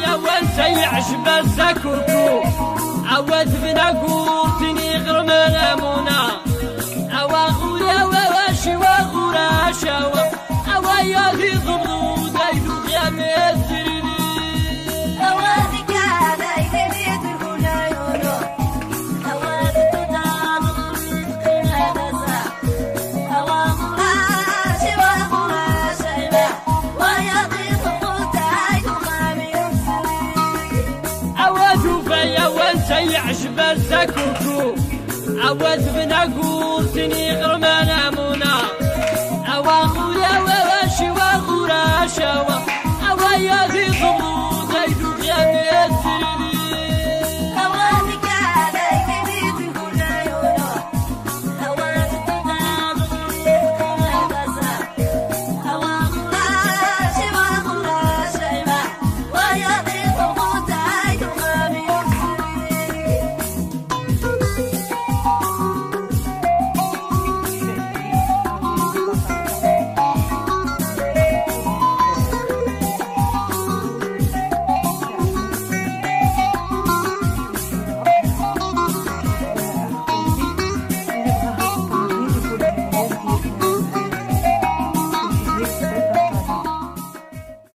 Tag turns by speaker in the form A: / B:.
A: فيا وانسى يعجب الزكوكو عود بنا قوتني غرم الامونا اوا غورا واشي وغورا شاوا اوا يا في ضمنو دايدو يا مدري
B: اوادك هذا يدي تقولنا يونو اوادك تدام هذا سا اوا غورا شي وغورا شايبا ويا في ضمنو دايدو
A: عود فيا وانسى يعجب الزكوكو عود بنا قوتني غرم الامونا اوا غورا واشي وغورا شاوا اوا يا في ضمنو